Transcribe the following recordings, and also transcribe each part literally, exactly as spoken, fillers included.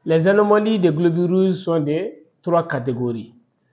Les anomalies des globules rouges sont de trois catégories.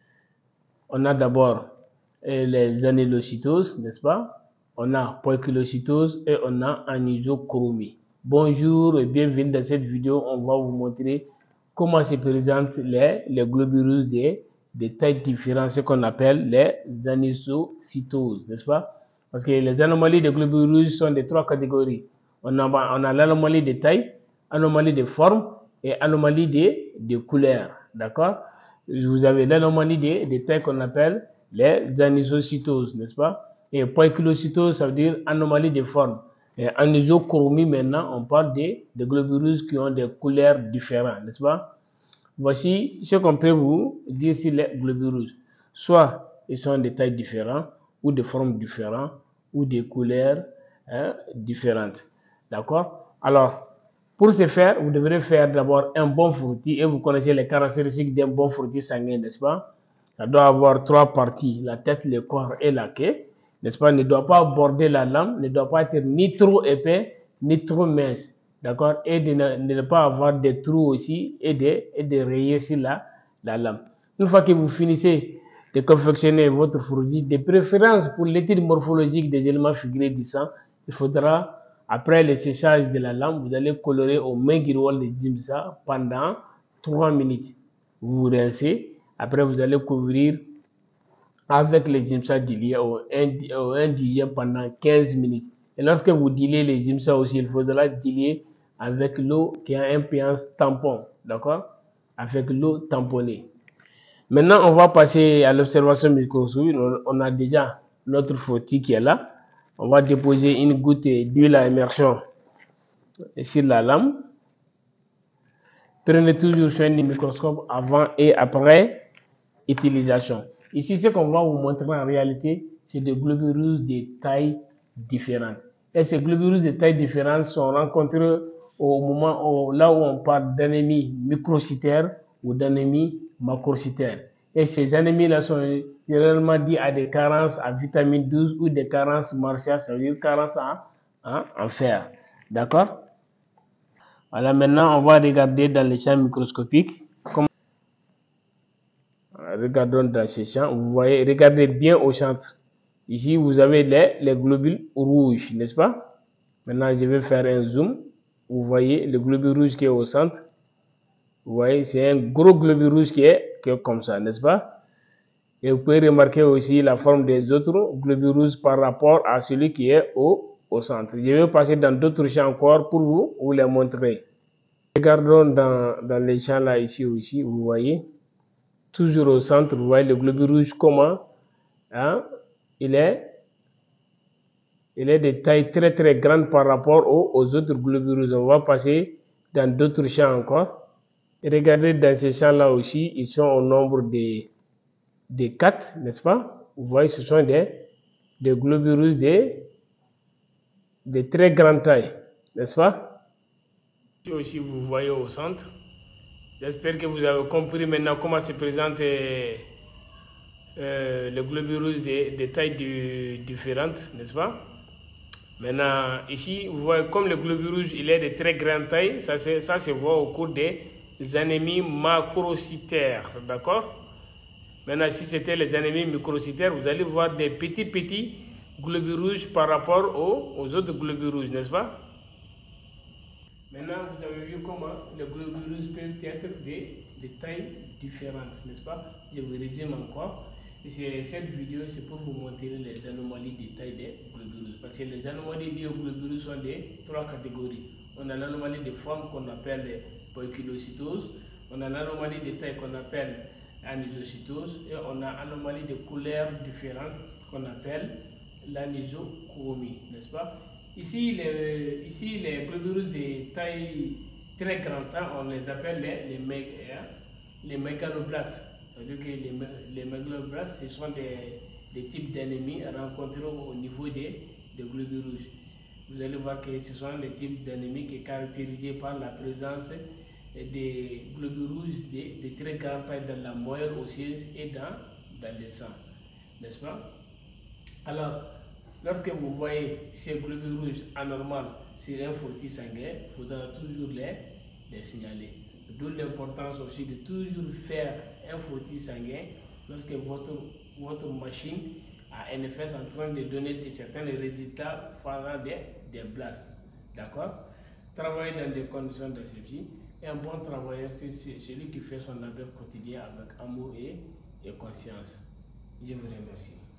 On a d'abord les annulocytoses, n'est-ce pas? On a poikilocytose et on a anisochromie. Bonjour et bienvenue dans cette vidéo. On va vous montrer comment se présentent les, les globules rouges des, des tailles différentes, ce qu'on appelle les anisocytoses, n'est-ce pas? Parce que les anomalies des globules rouges sont de trois catégories. On a, on a l'anomalie de taille, anomalie de forme et anomalie de, de couleur, d'accord? Vous avez l'anomalie de, de taille qu'on appelle les anisocytoses, n'est-ce pas? Et poikilocytose, ça veut dire anomalie de forme. Et anisochromie, maintenant, on parle des de globules rouges qui ont des couleurs différentes, n'est-ce pas? Voici ce qu'on peut vous dire sur les globules rouges. Soit ils sont de tailles différentes, ou de formes différentes, ou de couleurs hein, différentes. D'accord? Alors, pour ce faire, vous devrez faire d'abord un bon frottis et vous connaissez les caractéristiques d'un bon frottis sanguin, n'est-ce pas? Ça doit avoir trois parties, la tête, le corps et la queue, n'est-ce pas? Ne doit pas border la lame, ne doit pas être ni trop épais, ni trop mince, d'accord? Et de ne, de ne pas avoir des trous aussi et de, et de rayer sur la, la lame. Une fois que vous finissez de confectionner votre frottis, de préférence pour l'étude morphologique des éléments figurés du sang, il faudra, après le séchage de la lame, vous allez colorer au main-guiroir de Giemsa pendant trois minutes. Vous vous rincez. Après, vous allez couvrir avec le Giemsa dilué au indigène pendant quinze minutes. Et lorsque vous diluez les Giemsa aussi, il faudra diluer avec l'eau qui a un pH tampon. D'accord? Avec l'eau tamponnée. Maintenant, on va passer à l'observation microscopique. On a déjà notre frottis qui est là. On va déposer une goutte d'huile à immersion sur la lame. Prenez toujours soin du microscope avant et après utilisation. Ici, ce qu'on va vous montrer en réalité, c'est des globules rouges de tailles différentes. Et ces globules rouges de tailles différentes sont rencontrés au moment où, là où on parle d'anémie microcytaire ou d'anémie macrocytaire. Et ces anémies-là sont généralement dues à des carences en vitamine douze ou des carences martiales, ça veut dire carences en, en, en fer. D'accord? Voilà, maintenant on va regarder dans les champs microscopiques. Comme... Regardons dans ces champs, vous voyez, regardez bien au centre. Ici, vous avez les, les globules rouges, n'est-ce pas? Maintenant, je vais faire un zoom. Vous voyez le globule rouge qui est au centre. Vous voyez, c'est un gros globule rouge qui est, qui est comme ça, n'est-ce pas? Et vous pouvez remarquer aussi la forme des autres globules rouges par rapport à celui qui est au, au centre. Je vais passer dans d'autres champs encore pour vous, vous les montrer. Regardons dans, dans les champs là, ici aussi, vous voyez. Toujours au centre, vous voyez le globule rouge comment hein, il est il est de taille très très grande par rapport aux, aux autres globules rouges. On va passer dans d'autres champs encore. Et regardez dans ces champs là aussi, ils sont au nombre de, de quatre, n'est-ce pas? Vous voyez, ce sont des, des globules rouges de, de très grande taille, n'est-ce pas? Ici aussi, vous voyez au centre. J'espère que vous avez compris maintenant comment se présente euh, euh, le globule rouge de, de tailles du, différentes, n'est-ce pas? Maintenant, ici, vous voyez comme le globule rouge, il est de très grande taille. Ça, ça se voit au cours des anémies macrocytaires, d'accord? Maintenant, si c'était les anémies microcytaires, vous allez voir des petits, petits globules rouges par rapport aux, aux autres globules rouges, n'est-ce pas? Maintenant, vous avez vu comment les globules rouges peuvent être de, de tailles différentes, n'est-ce pas? Je vous résume encore. Et cette vidéo, c'est pour vous montrer les anomalies de taille des globules rouges. Parce que les anomalies liées aux globules rouges sont de trois catégories. On a l'anomalie de forme qu'on appelle poikilocytose. On a l'anomalie de taille qu'on appelle anisocytose. Et on a l'anomalie de couleurs différentes qu'on appelle l'anisochromie, n'est-ce pas? Ici, les, ici, les globules rouges de taille très grande, on les appelle les, les, les mégaloblastes. C'est-à-dire que les, les mégaloblastes, ce sont des, des types d'anémies rencontrés au niveau des, des globules rouges. Vous allez voir que ce sont les types d'anémies qui sont caractérisés par la présence des globules rouges de, de très grande taille dans la moelle osseuse et dans, dans le sang. N'est-ce pas? Alors, lorsque vous voyez ces globules rouges anormaux sur un frottis sanguin, il faudra toujours les, les signaler. D'où l'importance aussi de toujours faire un frottis sanguin lorsque votre, votre machine a un effet en train de donner certains résultats faisant des, des blasts. D'accord? Travailler dans des conditions de ceci. Et un bon travailleur, c'est celui qui fait son labeur quotidien avec amour et, et conscience. Je vous remercie.